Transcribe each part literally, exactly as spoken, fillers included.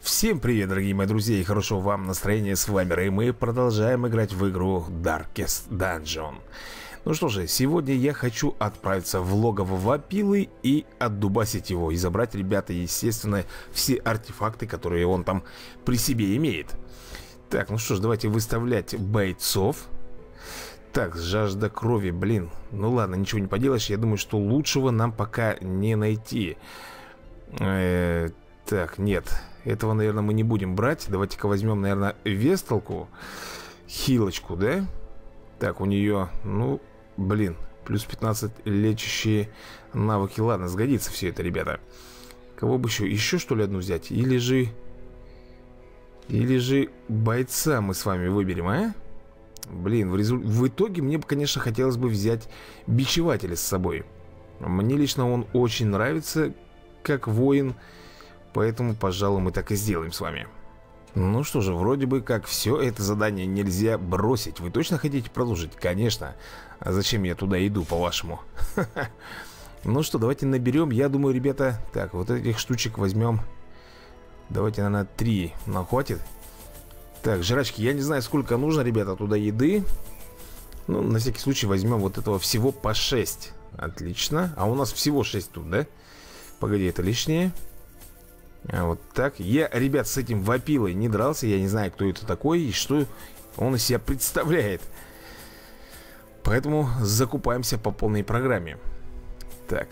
Всем привет, дорогие мои друзья, и хорошего вам настроения. С вами Рэй, мы продолжаем играть в игру Darkest Dungeon. Ну что же, сегодня я хочу отправиться в логово Вапилы и отдубасить его. И забрать, ребята, естественно, все артефакты, которые он там при себе имеет. Так, ну что ж, давайте выставлять бойцов. Так, жажда крови, блин. Ну ладно, ничего не поделаешь. Я думаю, что лучшего нам пока не найти. Э-э- Так, нет. Этого, наверное, мы не будем брать. Давайте-ка возьмем, наверное, Весталку. Хилочку, да? Так, у нее, ну, блин, плюс пятнадцать лечащие навыки. Ладно, сгодится все это, ребята. Кого бы еще? Еще, что ли, одну взять? Или же... Или же бойца мы с вами выберем, а? Блин, в, резу... в итоге мне, конечно, хотелось бы взять бичевателя с собой. Мне лично он очень нравится, как воин. Поэтому, пожалуй, мы так и сделаем с вами. Ну что же, вроде бы как все это задание нельзя бросить. Вы точно хотите продолжить? Конечно. А зачем я туда иду, по-вашему? Ну что, давайте наберем. Я думаю, ребята... Так, вот этих штучек возьмем. Давайте, наверное, три. Нам хватит? Так, жрачки. Я не знаю, сколько нужно, ребята, туда еды. Ну, на всякий случай возьмем вот этого всего по шесть. Отлично. А у нас всего шесть тут, да? Погоди, это лишнее. А вот так. Я, ребят, с этим Вапилой не дрался. Я не знаю, кто это такой и что он из себя представляет. Поэтому закупаемся по полной программе. Так.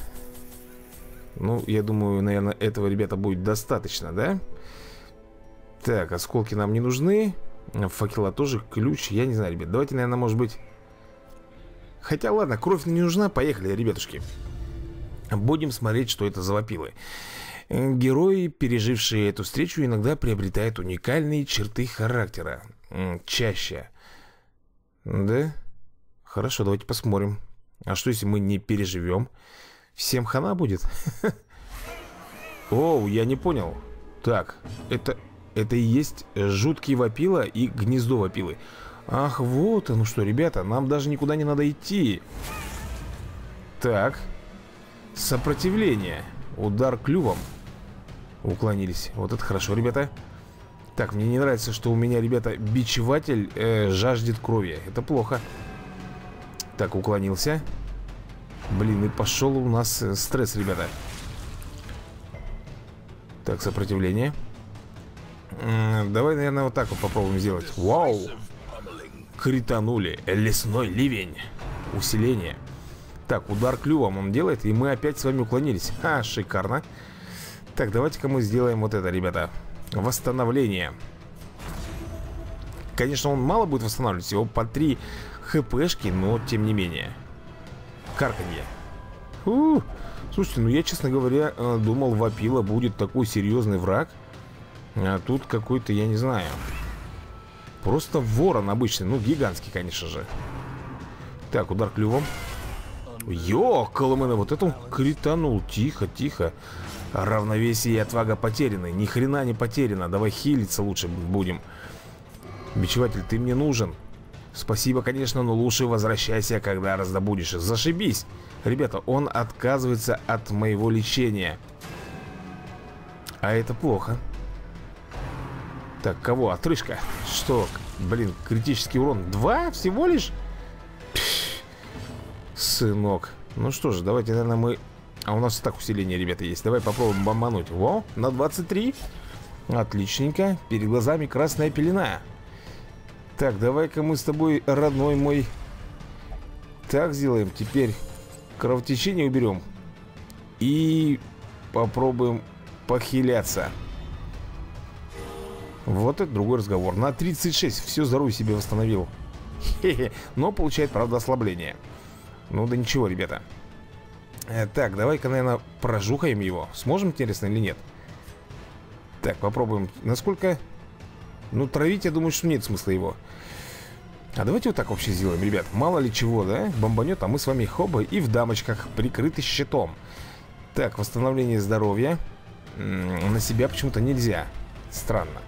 Ну, я думаю, наверное, этого, ребята, будет достаточно, да? Так, осколки нам не нужны. Факела тоже, ключ. Я не знаю, ребят. Давайте, наверное, может быть... Хотя, ладно, кровь не нужна. Поехали, ребятушки. Будем смотреть, что это за Вапилы. Герои, пережившие эту встречу, иногда приобретают уникальные черты характера. Чаще. Да? Хорошо, давайте посмотрим. А что, если мы не переживем? Всем хана будет? Оу, я не понял. Так, это, это и есть жуткий Вапила и гнездо Вапилы. Ах, вот оно что, ребята. Нам даже никуда не надо идти. Так. Сопротивление. Удар клювом. Уклонились. Вот это хорошо, ребята. Так, мне не нравится, что у меня, ребята, бичеватель э, жаждет крови. Это плохо. Так, уклонился. Блин, и пошел у нас э, стресс, ребята. Так, сопротивление. М-м, давай, наверное, вот так вот попробуем сделать. Вау! Кританули. Лесной ливень. Усиление. Так, удар клювом он делает, и мы опять с вами уклонились. Ха, шикарно. Так, давайте-ка мы сделаем вот это, ребята. Восстановление. Конечно, он мало будет восстанавливать, всего по три хпшки, но тем не менее. Карканье. Фу. Слушайте, ну я, честно говоря, думал, Вапила будет такой серьезный враг. А тут какой-то, я не знаю. Просто ворон обычный, ну гигантский, конечно же. Так, удар клювом. Ёкаламэна, вот это он кританул. Тихо, тихо. Равновесие и отвага потеряны. Ни хрена не потеряно. Давай хилиться лучше будем. Бичеватель, ты мне нужен. Спасибо, конечно, но лучше возвращайся, когда раздобудешь. Зашибись. Ребята, он отказывается от моего лечения. А это плохо. Так, кого? Отрыжка. Что? Блин, критический урон. Два всего лишь? Сынок. Ну что же, давайте, наверное, мы... А у нас и так усиление, ребята, есть. Давай попробуем бомбануть. Во, на двадцать три. Отличненько. Перед глазами красная пелена. Так, давай-ка мы с тобой, родной мой, так сделаем. Теперь кровотечение уберем. И попробуем похиляться. Вот это другой разговор. На тридцать шесть. Все здоровье себе восстановил. Хе-хе. Но получает, правда, ослабление. Ну да ничего, ребята. э, Так, давай-ка, наверное, прожухаем его. Сможем, интересно, или нет? Так, попробуем. Насколько... Ну, травить, я думаю, что нет смысла его. А давайте вот так вообще сделаем, ребят. Мало ли чего, да? Бомбанет, а мы с вами хоба и в дамочках, прикрыты щитом. Так, восстановление здоровья. М-м, на себя почему-то нельзя. Странно.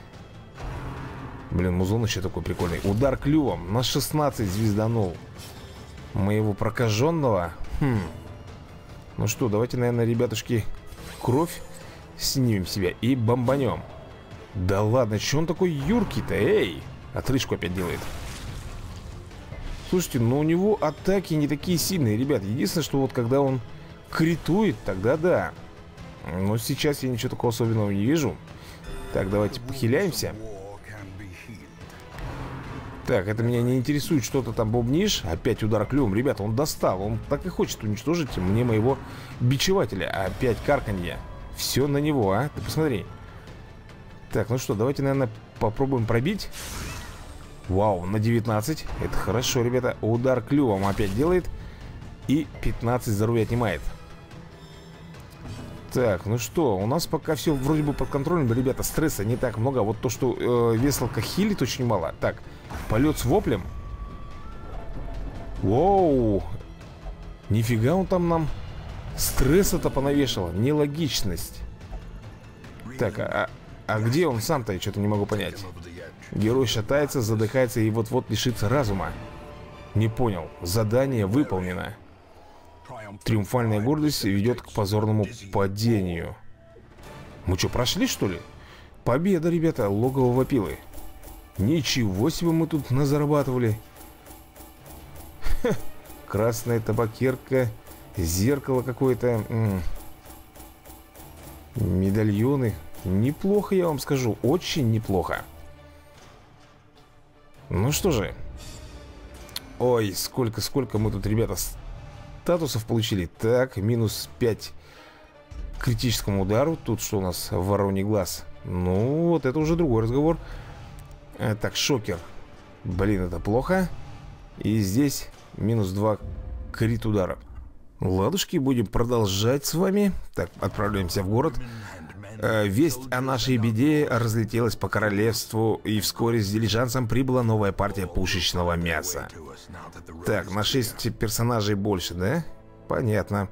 Блин, музон еще такой прикольный. Удар клювом на шестнадцать звезданул моего прокаженного. Хм. Ну что, давайте, наверное, ребятушки, кровь Снимем себя и бомбанем. Да ладно, что он такой юркий-то, эй? Отрыжку опять делает. Слушайте, ну у него атаки не такие сильные, ребят. Единственное, что вот когда он критует, тогда да. Но сейчас я ничего такого особенного не вижу. Так, давайте похиляемся. Так, это меня не интересует, что ты там бубнишь. Опять удар клювом. Ребята, он достал. Он так и хочет уничтожить мне моего бичевателя. Опять карканье. Все на него, а? Ты посмотри. Так, ну что, давайте, наверное, попробуем пробить. Вау, на девятнадцать. Это хорошо, ребята. Удар клювом опять делает. И пятнадцать здоровья отнимает. Так, ну что, у нас пока все вроде бы под контролем. Ребята, стресса не так много. Вот то, что э, веселка хилит, очень мало. Так, полет с воплем. Воу. Нифига он там нам стресса-то понавешал. Нелогичность. Так, а, а где он сам-то? Я что-то не могу понять. Герой шатается, задыхается и вот-вот лишится разума. Не понял. Задание выполнено. Триумфальная гордость ведет к позорному падению. Мы что, прошли, что ли? Победа, ребята, логово вопилы. Ничего себе мы тут назарабатывали. Ха, красная табакерка, зеркало какое-то, медальоны. Неплохо, я вам скажу, очень неплохо. Ну что же. Ой, сколько, сколько мы тут, ребята, статусов получили. Так, минус пять к критическому удару. Тут что у нас? Вороний глаз. Ну, вот это уже другой разговор. а, Так, шокер. Блин, это плохо. И здесь минус два крит удара. Ладушки, будем продолжать с вами. Так, отправляемся в город. а, Весть о нашей беде разлетелась по королевству, и вскоре с дилижансом прибыла новая партия пушечного мяса. Так, на шесть персонажей больше, да? Понятно.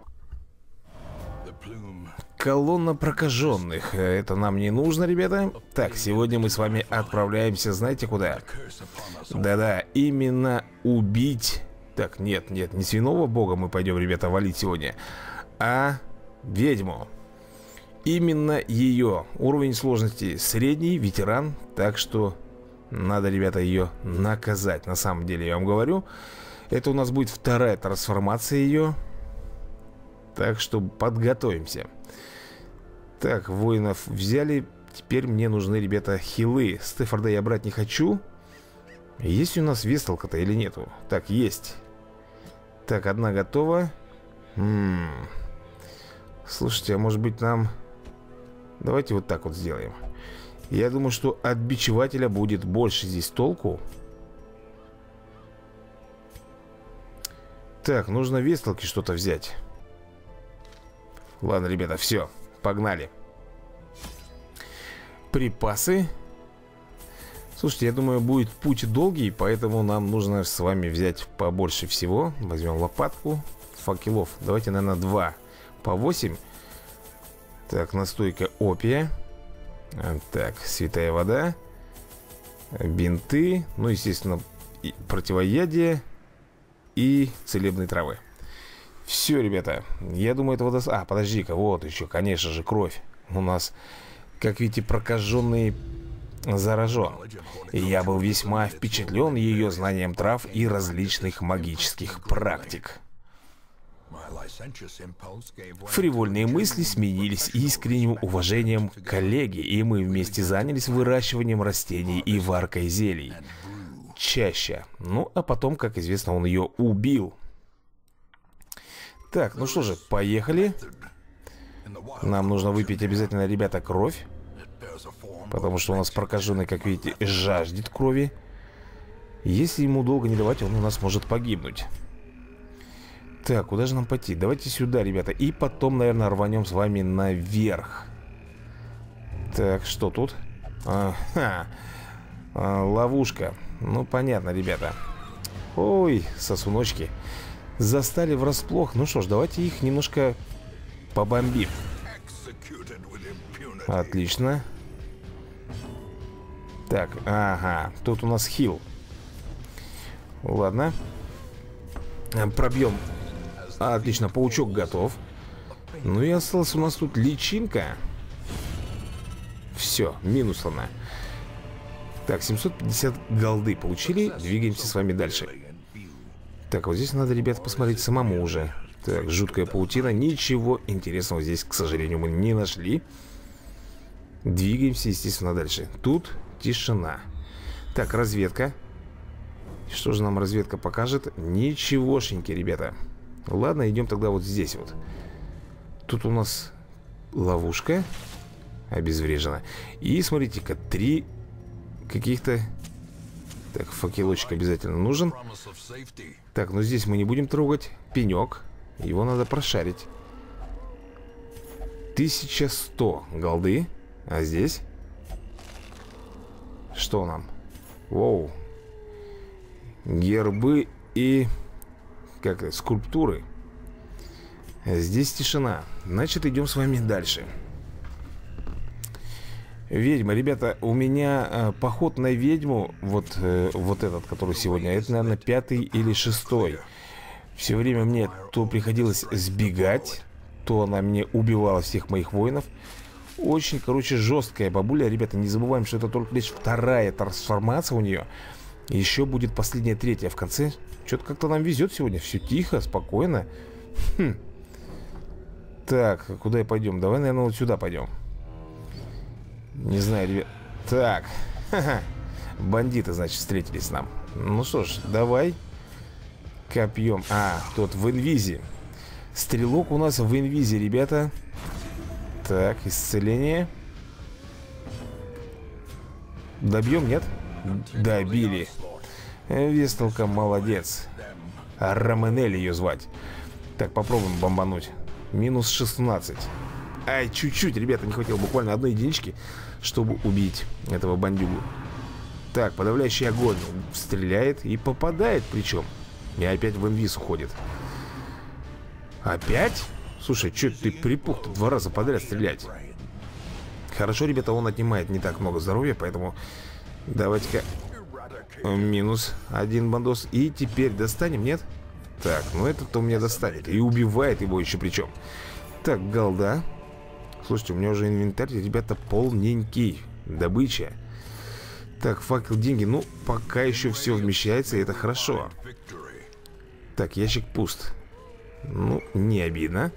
Колонна прокаженных. Это нам не нужно, ребята. Так, сегодня мы с вами отправляемся, знаете куда? Да-да, именно убить... Так, нет, нет, не свиного бога мы пойдем, ребята, валить сегодня, а ведьму. Именно ее. Уровень сложности средний, ветеран. Так что надо, ребята, ее наказать. На самом деле, я вам говорю. Это у нас будет вторая трансформация ее. Так что подготовимся. Так, воинов взяли. Теперь мне нужны, ребята, хилы. Стефорда я брать не хочу. Есть у нас весталка-то или нету? Так, есть. Так, одна готова. М-м. Слушайте, а может быть нам... Давайте вот так вот сделаем. Я думаю, что от бичевателя будет больше здесь толку. Так, нужно весталки что-то взять. Ладно, ребята, все, погнали. Припасы. Слушайте, я думаю, будет путь долгий, поэтому нам нужно с вами взять побольше всего. Возьмем лопатку, факелов. Давайте, наверное, два по восемь. Так, настойка опия. Так, святая вода. Бинты. Ну, естественно, противоядие. И целебные травы. Все, ребята. Я думаю, этого достаточно. А, подожди-ка, вот еще, конечно же, кровь. У нас, как видите, прокаженный заражен. И я был весьма впечатлен ее знанием трав и различных магических практик. Фривольные мысли сменились искренним уважением к коллеге, и мы вместе занялись выращиванием растений и варкой зелий. Чаще. Ну, а потом, как известно, он ее убил. Так, ну что же, поехали. Нам нужно выпить обязательно, ребята, кровь. Потому что у нас прокаженный, как видите, жаждет крови. Если ему долго не давать, он у нас может погибнуть. Так, куда же нам пойти? Давайте сюда, ребята. И потом, наверное, рванем с вами наверх. Так, что тут? Ага. А, ловушка. Ну, понятно, ребята. Ой, сосуночки. Застали врасплох. Ну что ж, давайте их немножко побомбим. Отлично. Так, ага. Тут у нас хил. Ладно. Пробьем. Отлично, паучок готов. Ну и осталась у нас тут личинка. Все, минус она. Так, семьсот пятьдесят голды получили. Двигаемся с вами дальше. Так, вот здесь надо, ребята, посмотреть самому уже. Так, жуткая паутина. Ничего интересного здесь, к сожалению, мы не нашли. Двигаемся, естественно, дальше. Тут тишина. Так, разведка. Что же нам разведка покажет? Ничегошеньки, ребята. Ладно, идем тогда вот здесь вот. Тут у нас ловушка обезврежена. И смотрите-ка, три каких-то... Так, факелочек обязательно нужен. Так, ну здесь мы не будем трогать. Пенек. Его надо прошарить. тысяча сто голды. А здесь? Что нам? Воу. Гербы и... Как это? Скульптуры. Здесь тишина. Значит, идем с вами дальше. Ведьма, ребята, у меня э, поход на ведьму, вот, э, вот этот, который сегодня, это, наверное, пятый или шестой. Все время мне то приходилось сбегать, то она мне убивала всех моих воинов. Очень, короче, жесткая бабуля. Ребята, не забываем, что это только лишь вторая трансформация у нее. Еще будет последняя, третья в конце. Что-то как-то нам везет сегодня. Все тихо, спокойно. Хм. Так, куда и пойдем? Давай, наверное, вот сюда пойдем. Не знаю, ребят. Так. Ха-ха. Бандиты, значит, встретились нам. Ну что ж, давай. Копьем. А, тот в инвизе. Стрелок у нас в инвизе, ребята. Так, исцеление. Добьем, нет? Добили. Весталка молодец. Романель ее звать. Так, попробуем бомбануть. Минус шестнадцать. Ай, чуть-чуть, ребята, не хватило буквально одной единички, чтобы убить этого бандюгу. Так, подавляющий огонь. Стреляет и попадает причем. И опять в инвиз уходит. Опять? Слушай, что ты припух-то два раза подряд стрелять? Хорошо, ребята, он отнимает не так много здоровья, поэтому давайте-ка минус один бандос. И теперь достанем, нет? Так, ну этот-то у меня достанет. И убивает его еще причем. Так, голда. Слушайте, у меня уже инвентарь, ребята, полненький. Добыча. Так, факел, деньги. Ну, пока еще все вмещается, и это хорошо. Так, ящик пуст. Ну, не обидно.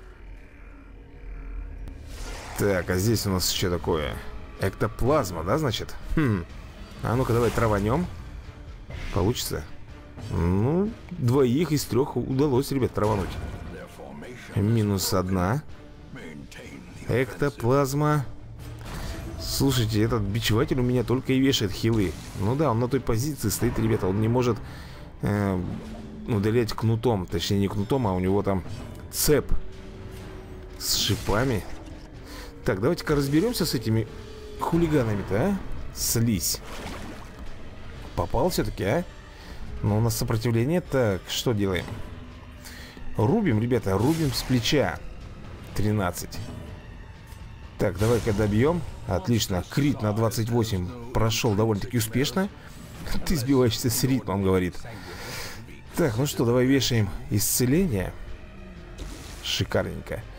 Так, а здесь у нас что такое? Эктоплазма, да, значит? Хм. А ну-ка, давай траванем. Получится? Ну, двоих из трех удалось, ребят, травануть. Минус одна. Эктоплазма. Слушайте, этот бичеватель у меня только и вешает хилы. Ну да, он на той позиции стоит, ребята. Он не может э, удалять кнутом. Точнее, не кнутом, а у него там цеп с шипами. Так, давайте-ка разберемся с этими хулиганами-то, а? Слизь. Попал все-таки, а? Но у нас сопротивление. Так, что делаем? Рубим, ребята, рубим с плеча. тринадцать. Так, давай-ка добьем. Отлично, крит на двадцать восемь прошел довольно-таки успешно. Ты сбиваешься с ритма, он говорит. Так, ну что, давай вешаем исцеление. Шикарненько.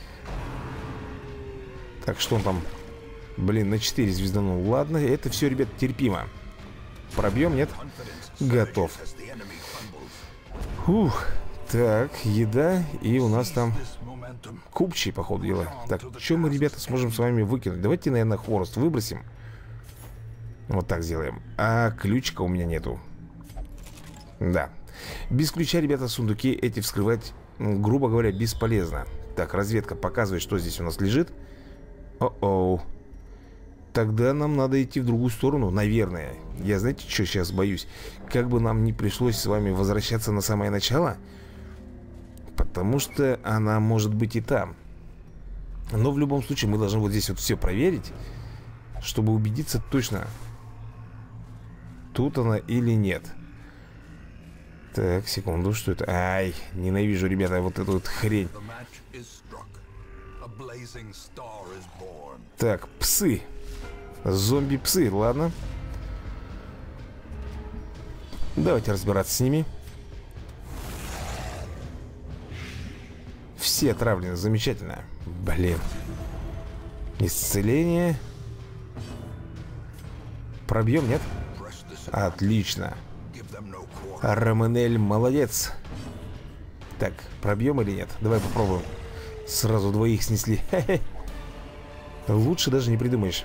Так, что он там? Блин, на четыре звезданул. Ладно, это все, ребят, терпимо. Пробьем, нет? Готов. Ух. Так, еда. И у нас там купчий, по ходу дела. Так, что мы, ребята, сможем с вами выкинуть? Давайте, наверное, хворост выбросим. Вот так сделаем. А ключика у меня нету. Да. Без ключа, ребята, сундуки эти вскрывать, грубо говоря, бесполезно. Так, разведка показывает, что здесь у нас лежит. О-оу. Тогда нам надо идти в другую сторону, наверное. Я, знаете, что сейчас боюсь? Как бы нам не пришлось с вами возвращаться на самое начало. Потому что она может быть и там. Но в любом случае мы должны вот здесь вот все проверить, чтобы убедиться точно, тут она или нет. Так, секунду, что это? Ай, ненавижу, ребята, вот эту вот хрень. Так, псы. Зомби-псы, ладно. Давайте разбираться с ними. Все отравлены, замечательно. Блин. Исцеление. пробьем, нет? Отлично. Романель молодец. Так, пробьем или нет? Давай попробуем. Сразу двоих снесли. Лучше даже не придумаешь.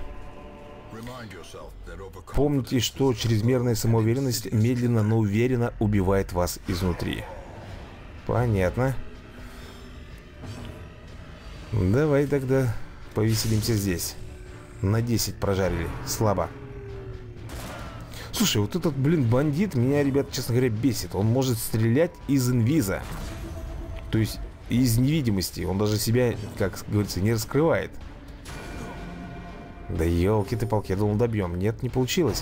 Помните, что чрезмерная самоуверенность медленно, но уверенно убивает вас изнутри. Понятно. Давай тогда повеселимся здесь. На десять прожарили. Слабо. Слушай, вот этот, блин, бандит меня, ребят, честно говоря, бесит. Он может стрелять из инвиза. То есть из невидимости. Он даже себя, как говорится, не раскрывает. Да елки-ты-палки, я думал, добьем. Нет, не получилось.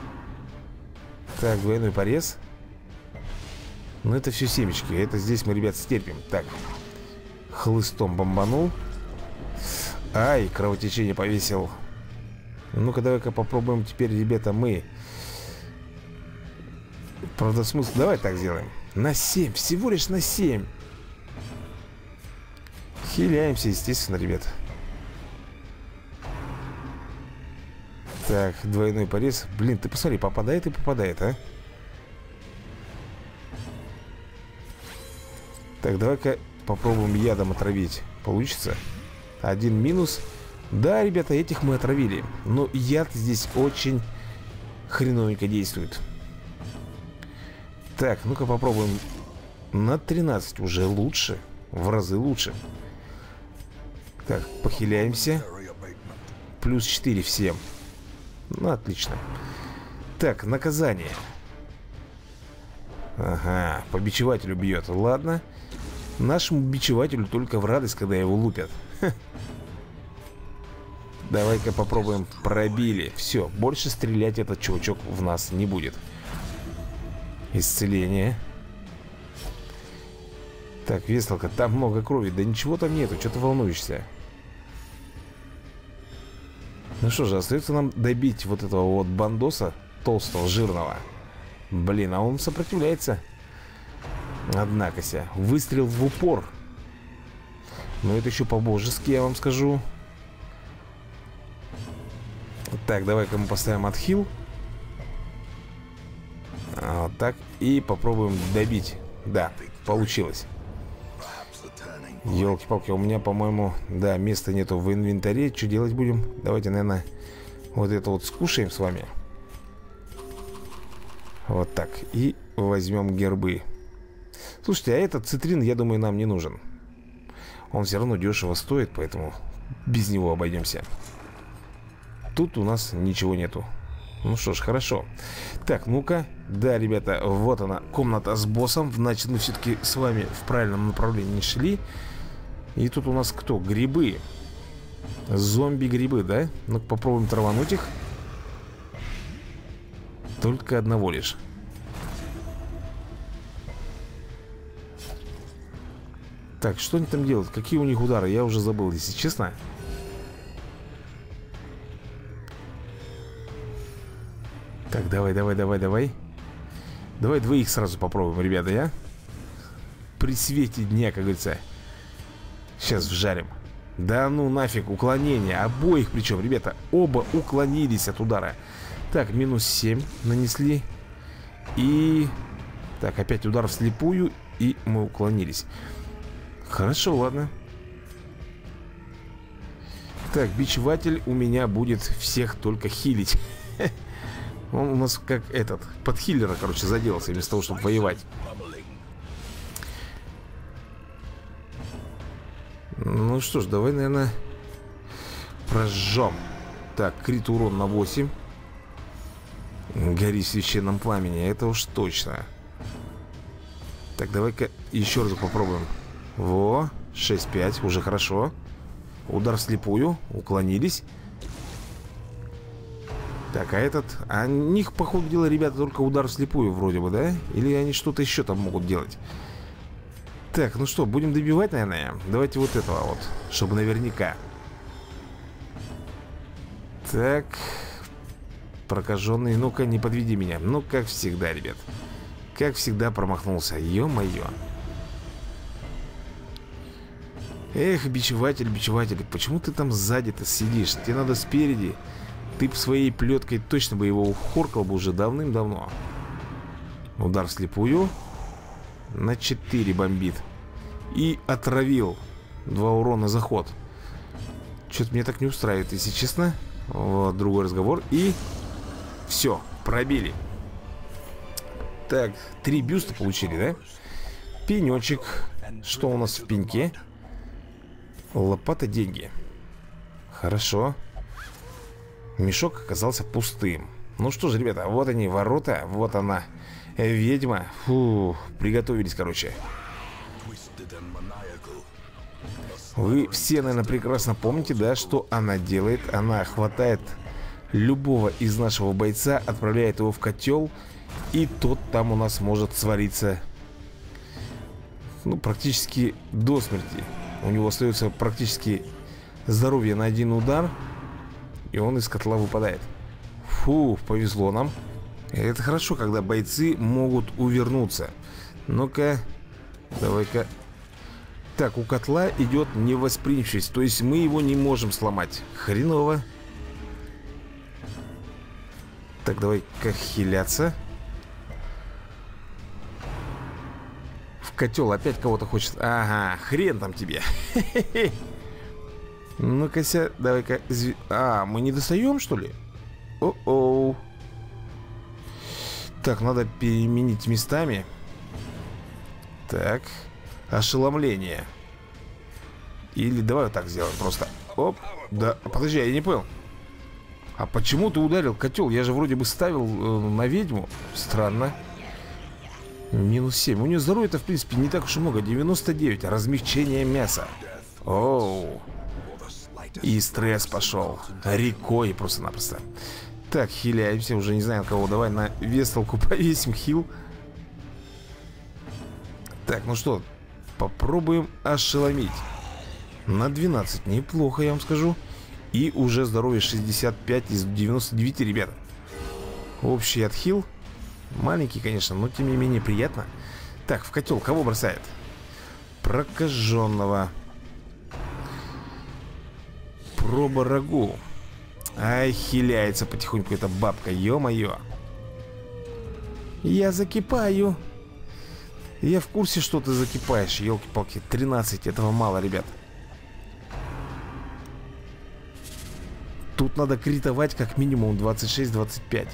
Так, двойной порез. Ну, это все семечки. Это здесь мы, ребят, стерпим. Так, хлыстом бомбанул. Ай, кровотечение повесил. Ну-ка, давай-ка попробуем теперь, ребята, мы. Правда, смысл... Давай так сделаем. На семь, всего лишь на семь. Хиляемся, естественно, ребят. Так, двойной порез. Блин, ты посмотри, попадает и попадает, а. Так, давай-ка попробуем ядом отравить. Получится? Один минус. Да, ребята, этих мы отравили. Но яд здесь очень хреновенько действует. Так, ну-ка попробуем. На тринадцать уже лучше. В разы лучше. Так, похиляемся. Плюс четыре всем. Ну, отлично. Так, наказание. Ага, по бичевателю бьет. Ладно. Нашему бичевателю только в радость, когда его лупят. Давай-ка попробуем. Пробили. Все, больше стрелять этот чувачок в нас не будет. Исцеление. Так, веселка, там много крови. Да ничего там нету, что ты волнуешься? Ну что же, остается нам добить вот этого вот бандоса толстого, жирного. Блин, а он сопротивляется. Однако-ся, выстрел в упор. Но это еще по-божески, я вам скажу. Так, давай-ка мы поставим отхил. Вот так. И попробуем добить. Да, получилось. Елки-палки, у меня, по-моему, да, места нету в инвентаре. Что делать будем? Давайте, наверное, вот это вот скушаем с вами. Вот так. И возьмем гербы. Слушайте, а этот цитрин, я думаю, нам не нужен. Он все равно дешево стоит, поэтому без него обойдемся. Тут у нас ничего нету. Ну что ж, хорошо. Так, ну-ка. Да, ребята, вот она, комната с боссом. Значит, мы все-таки с вами в правильном направлении шли. И тут у нас кто? Грибы. Зомби-грибы, да? Ну-ка, попробуем травануть их. Только одного лишь. Так, что они там делают? Какие у них удары? Я уже забыл, если честно. Так, давай, давай, давай, давай. Давай двоих сразу попробуем, ребята, я. При свете дня, как говорится. Сейчас вжарим. Да ну нафиг, уклонение. Обоих причем, ребята, оба уклонились от удара. Так, минус семь нанесли. И... Так, опять удар вслепую. И мы уклонились. Хорошо, ладно. Так, бичеватель у меня будет всех только хилить. Он у нас как этот, под хиллера, короче, заделался вместо того, чтобы воевать. Ну что ж, давай, наверное, прожжем. Так, крит урон на восемь. Гори в священном пламени, это уж точно. Так, давай-ка еще раз попробуем. Во, шесть пять, уже хорошо. Удар вслепую, уклонились. Так, а этот... А у них, по ходу дела, ребята, только удар вслепую вроде бы, да? Или они что-то еще там могут делать? Так, ну что, будем добивать, наверное? Давайте вот этого вот, чтобы наверняка. Так. Прокаженный, ну-ка, не подведи меня. Ну, как всегда, ребят. Как всегда промахнулся, ё-моё. Эх, бичеватель, бичеватель, почему ты там сзади-то сидишь? Тебе надо спереди Ты б своей плеткой точно бы его ухоркал бы уже давным-давно. Удар вслепую. На четыре бомбит. И отравил. Два урона за ход. Что-то меня так не устраивает, если честно. Вот, другой разговор. И все, пробили. Так, три бюста получили, да? Пенечек. Что у нас в пеньке? Лопата, деньги. Хорошо. Мешок оказался пустым. Ну что же, ребята, вот они, ворота. Вот она, ведьма. Фу, приготовились, короче. Вы все, наверное, прекрасно помните, да, что она делает. Она хватает любого из нашего бойца, отправляет его в котел, и тот там у нас может свариться, ну, практически до смерти. У него остается практически здоровье на один удар, и он из котла выпадает. Фу, повезло нам. Это хорошо, когда бойцы могут увернуться. Ну-ка, давай-ка. Так, у котла идет невосприимчивость, то есть мы его не можем сломать. Хреново. Так, давай-ка хиляться. В котел опять кого-то хочет. Ага, хрен там тебе. Ну-ка, давай-ка. А, мы не достаем, что ли? О-оу. Так, надо переменить местами. Так. Ошеломление. Или давай вот так сделаем просто. Оп. Да, подожди, я не понял. А почему ты ударил котел? Я же вроде бы ставил э, на ведьму. Странно. Минус семь. У нее здоровья-то, в принципе, не так уж и много. девяносто девять. Размягчение мяса. Оу. И стресс пошел. Рекой просто-напросто. Так, хиляемся. Уже не знаю кого. Давай на весталку повесим хил. Так, ну что, попробуем ошеломить. На двенадцать. Неплохо, я вам скажу. И уже здоровье шестьдесят пять из девяноста девяти, ребята. Общий отхил. Маленький, конечно, но тем не менее приятно. Так, в котел кого бросает? Прокаженного. Проба рагу. Ай, хиляется потихоньку эта бабка, ё-моё. Я закипаю. Я в курсе, что ты закипаешь, елки-палки. тринадцать, этого мало, ребят. Тут надо критовать как минимум двадцать шесть двадцать пять.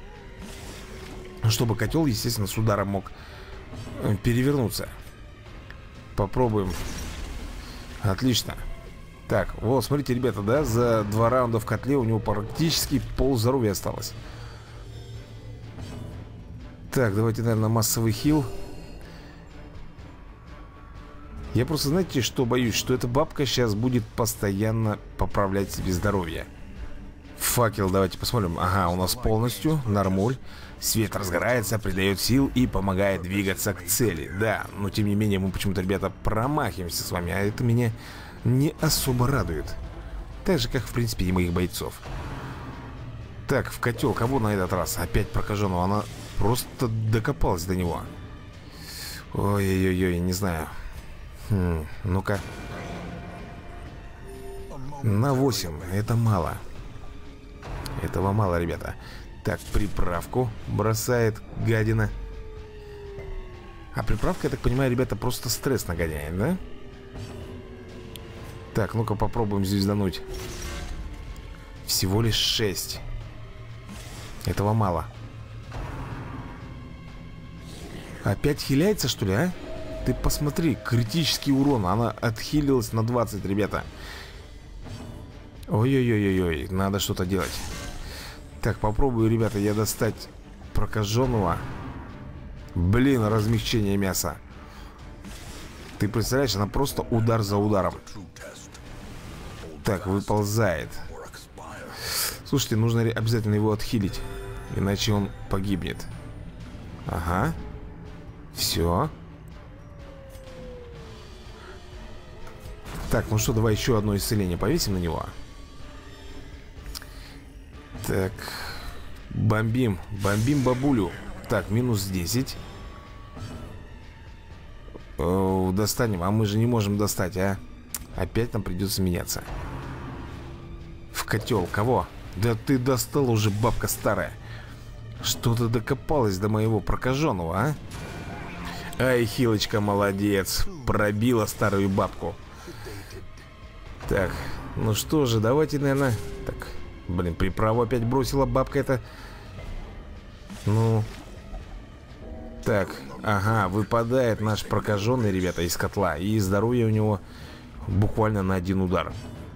Чтобы котел, естественно, с ударом мог перевернуться. Попробуем. Отлично. Так, вот, смотрите, ребята, да, за два раунда в котле у него практически пол здоровья осталось. Так, давайте, наверное, массовый хил. Я просто, знаете, что боюсь? Что эта бабка сейчас будет постоянно поправлять себе здоровье. Факел, давайте посмотрим. Ага, у нас полностью нормуль. Свет разгорается, придает сил и помогает двигаться к цели. Да, но тем не менее мы почему-то, ребята, промахиваемся с вами. А это меня не особо радует. Так же, как, в принципе, и моих бойцов. Так, в котел кого на этот раз? Опять прокаженного. Она просто докопалась до него. Ой-ой-ой, не знаю. Хм, ну-ка. На восемь. Это мало. Этого мало, ребята. Так, приправку бросает гадина. А приправка, я так понимаю, ребята, просто стресс нагоняет, да? Так, ну-ка попробуем звездануть. Всего лишь шесть. Этого мало. Опять хиляется, что ли, а? Ты посмотри, критический урон. Она отхилилась на двадцать, ребята. Ой-ой-ой-ой-ой, надо что-то делать. Так, попробую, ребята, я достать прокаженного. Блин, размягчение мяса. Ты представляешь, она просто удар за ударом. Так, выползает. Слушайте, нужно обязательно его отхилить, иначе он погибнет. Ага. Все. Так, ну что, давай еще одно исцеление повесим на него. Так, бомбим, бомбим бабулю. Так, минус десять. О, достанем, а мы же не можем достать, а. Опять нам придется меняться. В котел, кого? Да ты достал уже, бабка старая. Что ты докопалась до моего прокаженного, а? Ай, Хилочка, молодец. Пробила старую бабку. Так, ну что же, давайте, наверное... Так, блин, приправу опять бросила бабка эта. Ну... Так, ага, выпадает наш прокаженный, ребята, из котла. И здоровье у него буквально на один удар.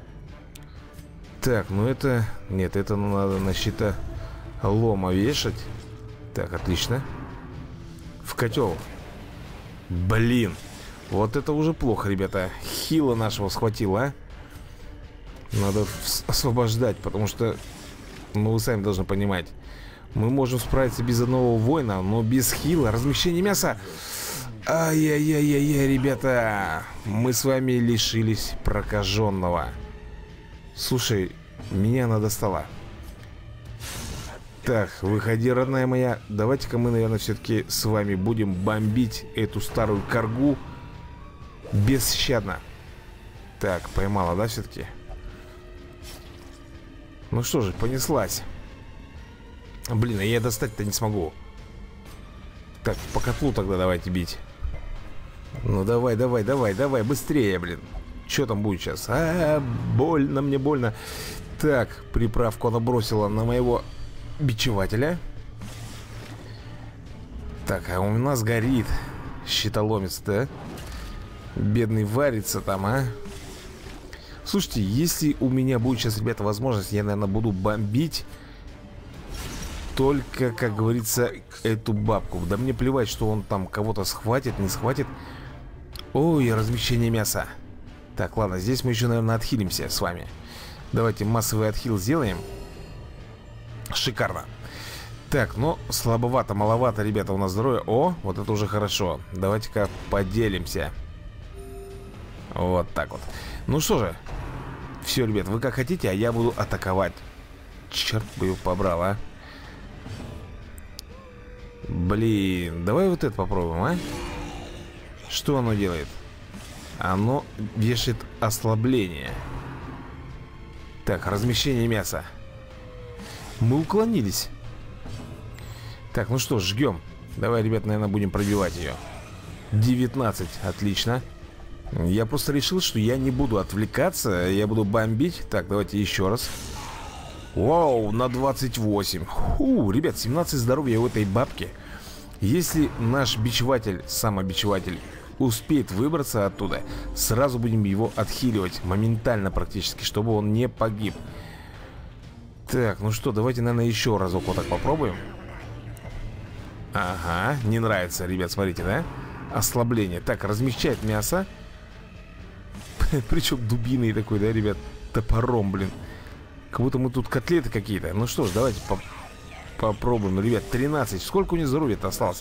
Так, ну это... Нет, это надо на щитолома вешать. Так, отлично. В котел. Блин. Вот это уже плохо, ребята. Хила нашего схватила, а? Надо освобождать, потому что... Ну, вы сами должны понимать. Мы можем справиться без одного воина, но без хила, размещения мяса... Ай-яй-яй-яй-яй, ребята. Мы с вами лишились прокаженного. Слушай, меня она достала. Так, выходи, родная моя. Давайте-ка мы, наверное, все-таки с вами будем бомбить эту старую каргу бесщадно. Так, поймала, да, все-таки? Ну что же, понеслась. Блин, а я достать-то не смогу. Так, по котлу тогда давайте бить. Ну давай, давай, давай, давай, быстрее, блин. Что там будет сейчас? А, -а, -а больно, мне больно. Так, приправку она бросила на моего бичевателя. Так, а у нас горит щитоломец, да? Бедный варится там, а? Слушайте, если у меня будет сейчас, ребята, возможность, я, наверное, буду бомбить только, как говорится, эту бабку. Да мне плевать, что он там кого-то схватит, не схватит. Ой, размещение мяса. Так, ладно, здесь мы еще, наверное, отхилимся с вами. Давайте массовый отхил сделаем. Шикарно. Так, ну, слабовато, маловато, ребята, у нас здоровье. О, вот это уже хорошо. Давайте-ка поделимся. Вот так вот. Ну что же. Все, ребят, вы как хотите, а я буду атаковать. Черт бы его побрал, а. Блин, давай вот это попробуем, а. Что оно делает? Оно вешает ослабление. Так, размещение мяса. Мы уклонились. Так, ну что, жгем. Давай, ребят, наверное, будем пробивать ее. девятнадцать, отлично. Я просто решил, что я не буду отвлекаться. Я буду бомбить. Так, давайте еще раз. Вау, на двадцать восемь. Фу, ребят, семнадцать здоровья у этой бабки. Если наш бичеватель, самобичеватель, успеет выбраться оттуда, сразу будем его отхиливать. Моментально практически, чтобы он не погиб. Так, ну что, давайте, наверное, еще разок вот так попробуем. Ага, не нравится, ребят, смотрите, да? Ослабление. Так, размещает мясо. Причем дубиной такой, да, ребят? Топором, блин. Как будто мы тут котлеты какие-то. Ну что ж, давайте по попробуем. Ребят, тринадцать. Сколько у них здоровья-то осталось?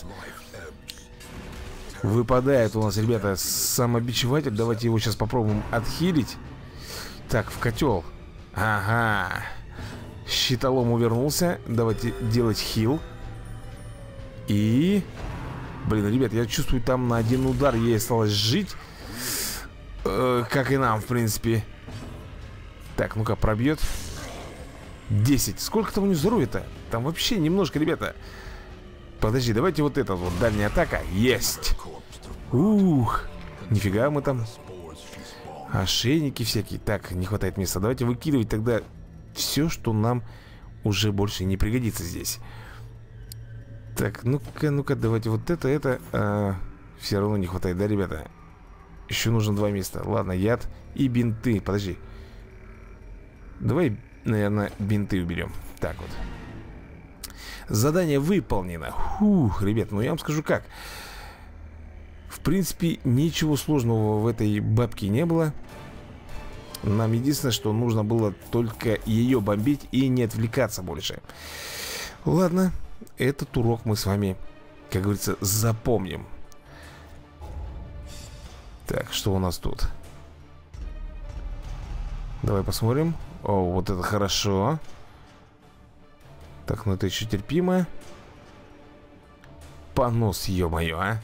Выпадает у нас, ребята, самобичеватель. Давайте его сейчас попробуем отхилить. Так, в котел. Ага. Щитолом увернулся. Давайте делать хил. И... Блин, ребят, я чувствую, там на один удар ей осталось жить. Э, как и нам, в принципе. Так, ну-ка, пробьет. десять. Сколько там у нее здоровья-то? Там вообще немножко, ребята. Подожди, давайте вот это вот. Дальняя атака. Есть. Ух. Нифига мы там. Ошейники всякие. Так, не хватает места. Давайте выкидывать тогда все, что нам уже больше не пригодится здесь. Так, ну-ка, ну-ка, давайте вот это, это а, все равно не хватает, да, ребята? Еще нужно два места. Ладно, яд и бинты. Подожди. Давай, наверное, бинты уберем. Так вот. Задание выполнено. Фух, ребят, ну я вам скажу как. В принципе, ничего сложного в этой бабке не было. Нам единственное, что нужно было только ее бомбить и не отвлекаться больше. Ладно. Этот урок мы с вами, как говорится, запомним. Так, что у нас тут? Давай посмотрим. О, вот это хорошо. Так, ну это еще терпимо. Понос, ё-моё, а.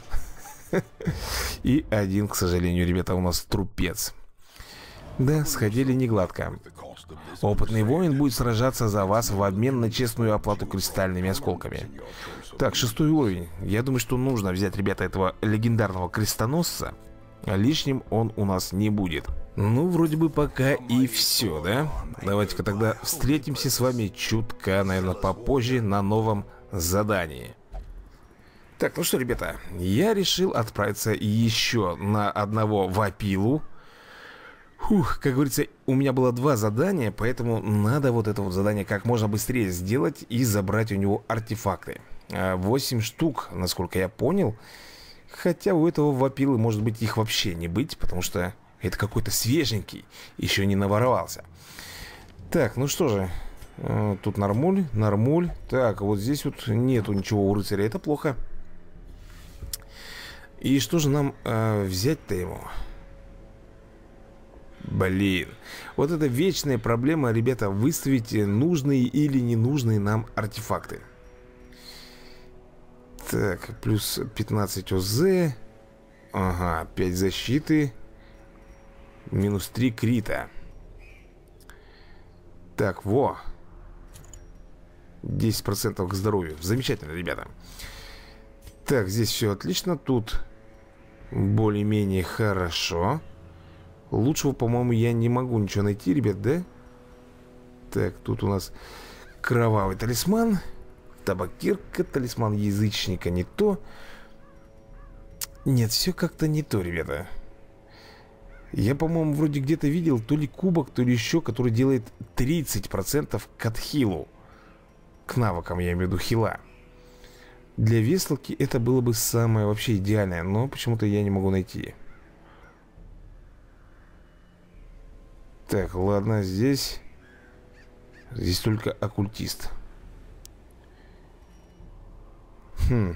И один, к сожалению, ребята, у нас трупец. Да, сходили не гладко. Опытный воин будет сражаться за вас в обмен на честную оплату кристальными осколками. Так, шестой уровень. Я думаю, что нужно взять, ребята, этого легендарного крестоносца. Лишним он у нас не будет. Ну, вроде бы пока и все, да? Давайте-ка тогда встретимся с вами чутка, наверное, попозже на новом задании. Так, ну что, ребята, я решил отправиться еще на одного вапилу. Фух, как говорится, у меня было два задания, поэтому надо вот это вот задание как можно быстрее сделать и забрать у него артефакты. Восемь штук, насколько я понял. Хотя у этого вапилы, может быть, их вообще не быть, потому что это какой-то свеженький, еще не наворовался. Так, ну что же, тут нормуль, нормуль. Так, вот здесь вот нету ничего у рыцаря, это плохо. И что же нам э, взять-то ему? Блин, вот это вечная проблема, ребята, выставить нужные или ненужные нам артефакты. Так, плюс пятнадцать ОЗ. Ага, пять защиты. Минус три крита. Так, во. десять процентов к здоровью. Замечательно, ребята. Так, здесь все отлично. Тут более-менее хорошо. Лучшего, по-моему, я не могу ничего найти, ребят, да? Так, тут у нас кровавый талисман. Табакерка, талисман язычника, не то. Нет, все как-то не то, ребята. Я, по-моему, вроде где-то видел то ли кубок, то ли еще, который делает тридцать процентов к отхилу. К навыкам, я имею в виду хила. Для веселки это было бы самое вообще идеальное, но почему-то я не могу найти. Так, ладно, здесь... Здесь только оккультист. Хм.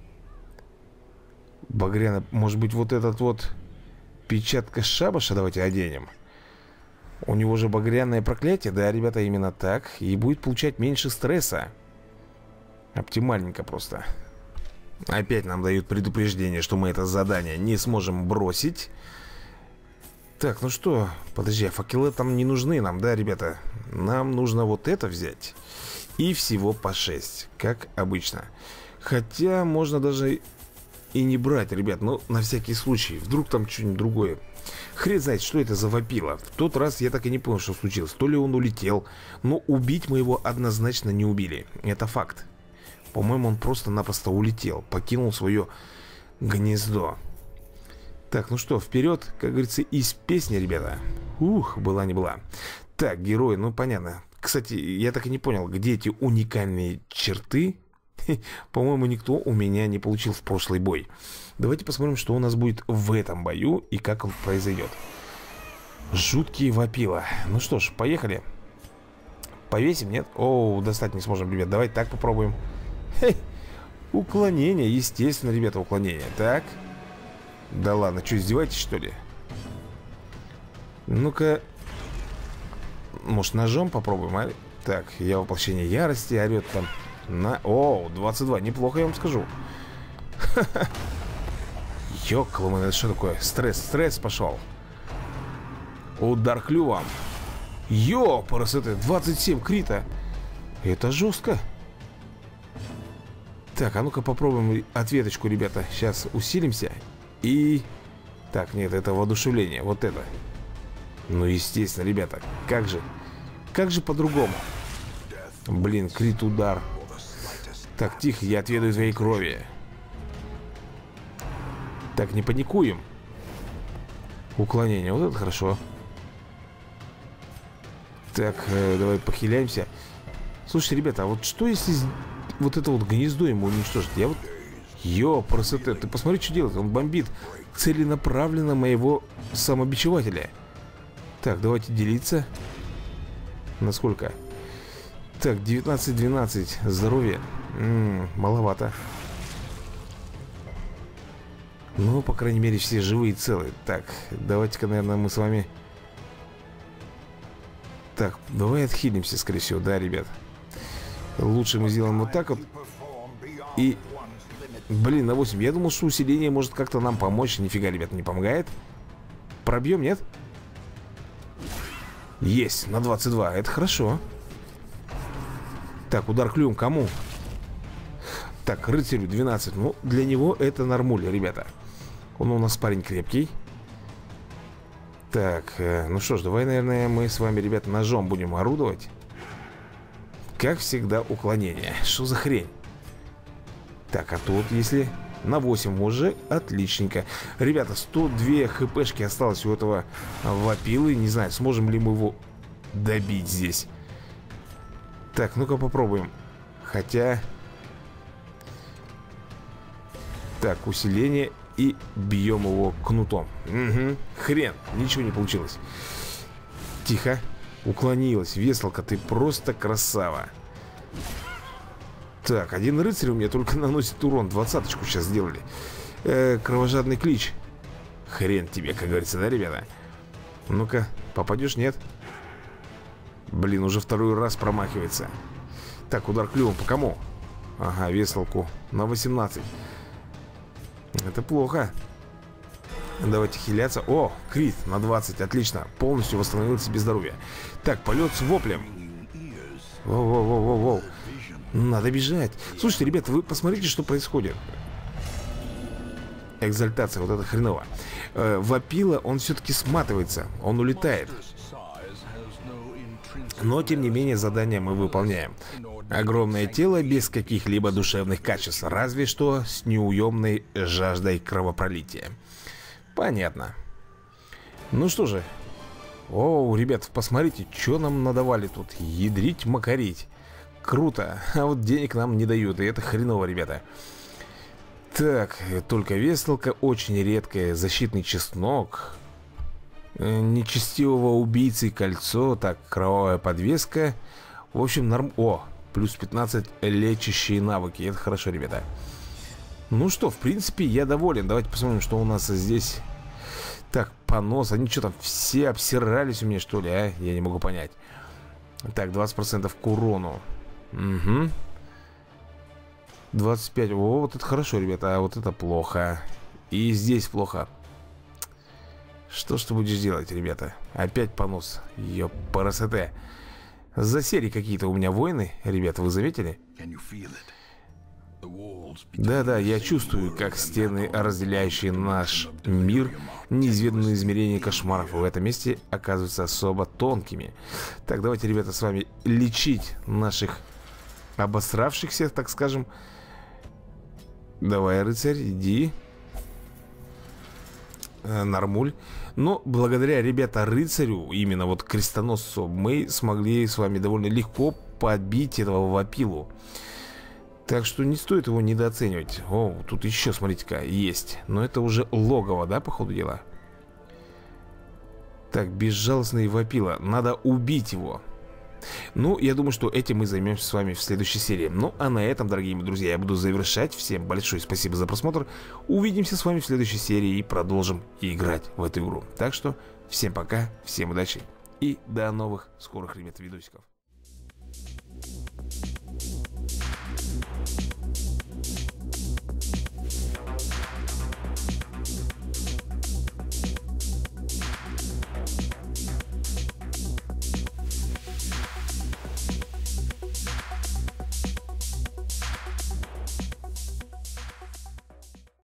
Багряна, может быть, вот этот вот печатка шабаша давайте оденем. У него же багряное проклятие, да, ребята, именно так. И будет получать меньше стресса. Оптимальненько просто. Опять нам дают предупреждение, что мы это задание не сможем бросить. Так, ну что, подожди, а факелы там не нужны нам, да, ребята? Нам нужно вот это взять. И всего по шесть, как обычно. Хотя можно даже и не брать, ребят, но на всякий случай. Вдруг там что-нибудь другое. Хрен знает, что это за вапила. В тот раз я так и не понял, что случилось. То ли он улетел, но убить мы его однозначно не убили. Это факт. По-моему, он просто-напросто улетел, покинул свое гнездо. Так, ну что, вперед, как говорится, из песни, ребята. Ух, была не была. Так, герои, ну понятно. Кстати, я так и не понял, где эти уникальные черты. По-моему, никто у меня не получил в прошлый бой. Давайте посмотрим, что у нас будет в этом бою и как он произойдет. Жуткие вапила. Ну что ж, поехали. Повесим, нет? О, достать не сможем, ребят. Давайте так попробуем. Хе. Уклонение, естественно, ребята, уклонение. Так. Да ладно, что, издеваетесь, что ли? Ну-ка. Может, ножом попробуем, а? Так, я воплощение ярости, орет там на... О, двадцать два, неплохо, я вам скажу. Ёкалумэн, это что такое? Стресс, стресс пошел. Удар клювом. Ёпарас, это двадцать семь крита. Это жестко. Так, а ну-ка попробуем ответочку, ребята. Сейчас усилимся. И... Так, нет, это воодушевление. Вот это. Ну, естественно, ребята. Как же? Как же по-другому? Блин, крит удар. Так, тихо, я отведаю твоей крови. Так, не паникуем. Уклонение, вот это хорошо. Так, э, давай похиляемся. Слушайте, ребята, а вот что если вот это вот гнездо ему уничтожить? Я вот... Ёпрст, ты посмотри, что делает. Он бомбит целенаправленно моего самобичевателя. Так, давайте делиться. Насколько? Так, девятнадцать двенадцать. Здоровье. М-м, маловато. Ну, по крайней мере, все живые и целые. Так, давайте-ка, наверное, мы с вами... Так, давай отхилимся, скорее всего, да, ребят? Лучше мы сделаем вот так вот. И... Блин, на восемь. Я думал, что усиление может как-то нам помочь. Нифига, ребят, не помогает. Пробьем, нет? Есть, на двадцать два, это хорошо. Так, удар клювом кому? Так, рыцарю двенадцать. Ну, для него это нормуль, ребята. Он у нас парень крепкий. Так, э, ну что ж, давай, наверное, мы с вами, ребята, ножом будем орудовать. Как всегда, уклонение. Что за хрень? Так, а тут, если на восемь уже, отличненько. Ребята, сто две хпшки осталось у этого вопилы. Не знаю, сможем ли мы его добить здесь. Так, ну-ка попробуем. Хотя... Так, усиление. И бьем его кнутом. Угу. Хрен, ничего не получилось. Тихо. Уклонилась. Веселка, ты просто красава. Так, один рыцарь у меня только наносит урон. Двадцаточку сейчас сделали. э, Кровожадный клич. Хрен тебе, как говорится, да, ребята? Ну-ка, попадешь, нет? Блин, уже второй раз промахивается. Так, удар клювом по кому? Ага, веселку на восемнадцать. Это плохо. Давайте хиляться. О, крит на двадцать, отлично. Полностью восстановил себе здоровье. Так, полет с воплем. Воу-воу-воу-воу-воу. Надо бежать. Слушайте, ребята, вы посмотрите, что происходит. Экзальтация, вот это хреново. э, Вопила, он все-таки сматывается. Он улетает. Но, тем не менее, задание мы выполняем. Огромное тело без каких-либо душевных качеств, разве что с неуемной жаждой кровопролития. Понятно. Ну что же. О, ребят, посмотрите, что нам надавали тут. Ядрить, макарить. Круто. А вот денег нам не дают, и это хреново, ребята. Так, только веселка, очень редкая. Защитный чеснок. Нечестивого убийцы кольцо. Так, кровавая подвеска. В общем, норм... О, плюс пятнадцать лечащие навыки. Это хорошо, ребята. Ну что, в принципе, я доволен. Давайте посмотрим, что у нас здесь. Так, понос. Они что там, все обсирались у меня, что ли, а? Я не могу понять. Так, двадцать процентов к урону. Угу. двадцать пять. О, вот это хорошо, ребята. А вот это плохо. И здесь плохо. Что ж ты будешь делать, ребята? Опять понос. Ёпарасоте. За серии какие-то у меня войны, ребята, вы заметили? Да-да, я чувствую, как стены, разделяющие наш мир, неизведанные измерения кошмаров в этом месте оказываются особо тонкими. Так, давайте, ребята, с вами лечить наших обосравшихся, так скажем. Давай, рыцарь, иди. Нормуль. Но благодаря, ребята, рыцарю, именно вот крестоносцу, мы смогли с вами довольно легко побить этого вопилу. Так что не стоит его недооценивать. О, тут еще, смотрите-ка, есть. Но это уже логово, да, по ходу дела? Так, безжалостный вопила. Надо убить его. Ну, я думаю, что этим мы займемся с вами в следующей серии. Ну, а на этом, дорогие мои друзья, я буду завершать. Всем большое спасибо за просмотр. Увидимся с вами в следующей серии и продолжим играть в эту игру. Так что, всем пока, всем удачи и до новых скорых, ребят, видосиков.